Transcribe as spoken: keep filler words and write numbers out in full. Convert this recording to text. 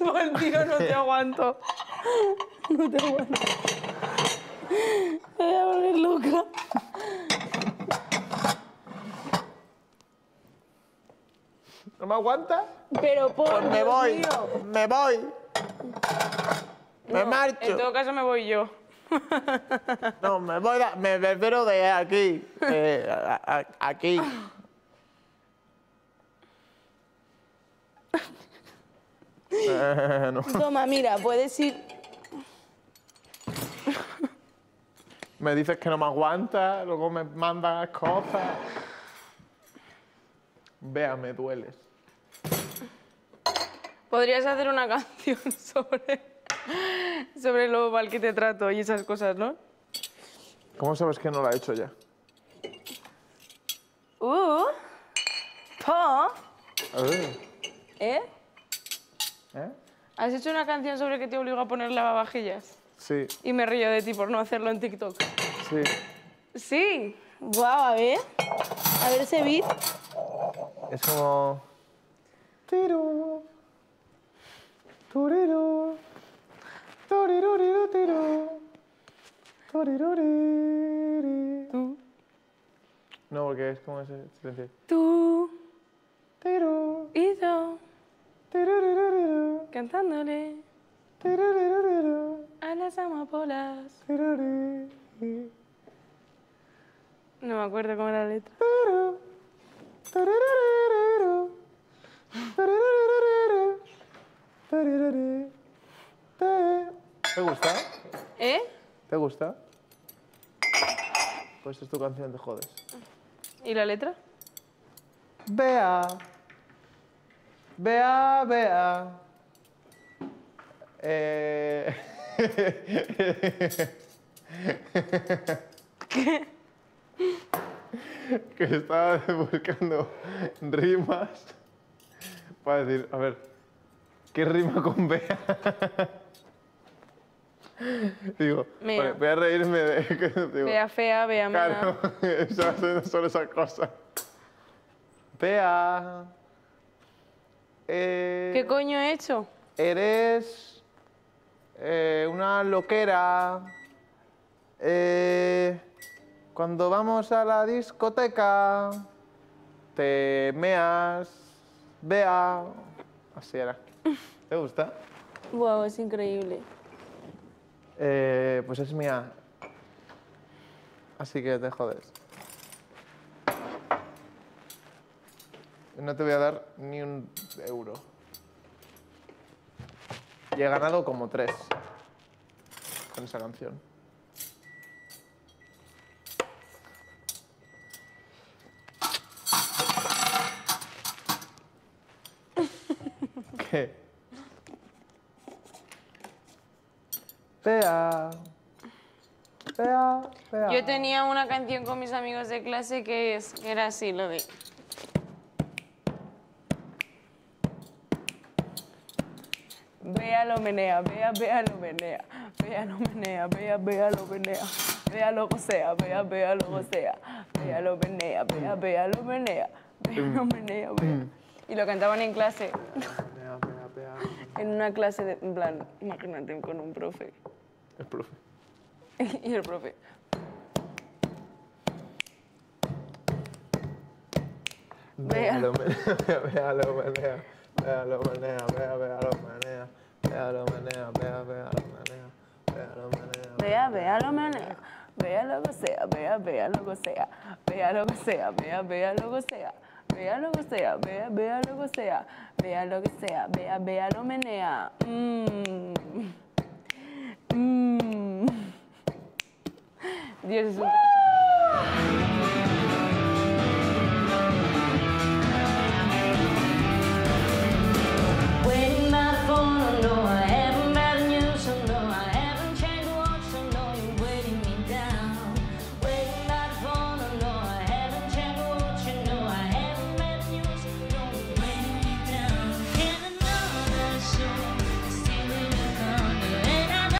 fútbol, tío, no te aguanto. No te aguanto. Me voy a volver loca. ¿No me aguanta? Pero por Pues me Dios voy, mío. me voy. Me No, marcho. en todo caso me voy yo. No, me voy, a, me prefiero de aquí. Eh, a, a, aquí. Eh, no. Toma, mira, puedes ir... Me dices que no me aguanta, luego me mandas cosas. Vea, me dueles. Podrías hacer una canción sobre, sobre lo mal que te trato y esas cosas, ¿no? ¿Cómo sabes que no la he hecho ya? Uh, po, A ver. ¿eh? ¿Eh? ¿Has hecho una canción sobre que te obligo a poner lavavajillas? Sí, Y me río de ti por no hacerlo en TikTok. sí. Sí. Guau, a ver. A ver ese beat. Es como... Tiru. Turiru. Turiruriru, tiru. Turiruriri. Tú, No, porque es como ese silencio. tú Tiru. y yo Tiruriruriru. cantándole Tiruriruriru. a las amapolas. Tiruri. No me acuerdo cómo era la letra. Tiru. Turiruriru. Turiruriru. Turiruri. Te- ¿Te gusta? ¿Eh? ¿Te gusta? Pues es tu canción, te jodes. ¿Y la letra? Bea. Bea, Bea. Eh... ¿Qué? que estaba buscando rimas para decir, a ver, ¿qué rima con Bea? Digo, Mea. vale, voy a reírme de... que- digo, Vea fea, vea mena. claro, estaba haciendo solo esa cosa. Bea. Eh, ¿Qué coño he hecho? Eres eh, una loquera. Eh, cuando vamos a la discoteca, te meas, Bea. Así era. ¿Te gusta? Wow, es increíble. Eh, pues es mía. Así que te jodes. No te voy a dar ni un euro. Y he ganado como tres con esa canción. ¿Qué? Bea. Bea, Bea. Yo tenía una canción con mis amigos de clase que, es, que era así, lo de... Vea lo menea, vea, vea lo menea, vea lo menea, vea, vea lo menea, vea lo gocea, vea, vea lo gocea, vea lo menea, vea, vea lo menea, vea lo menea, vea. Y lo cantaban en clase, Bea, Bea, Bea. en una clase de, en plan, imagínate, con un profe. El profe. Y el profe, Vea lo menea, vea lo menea, vea lo menea, vea, vea lo menea, vea lo menea, vea, vea lo menea, vea lo menea. vea, vea lo menea, vea lo gocea, vea, vea lo gocea, vea lo gocea, vea, vea lo gocea, vea lo gocea, vea, vea lo gocea, vea lo que sea, vea, vea lo menea. Mmm. Mmm. Dios es un...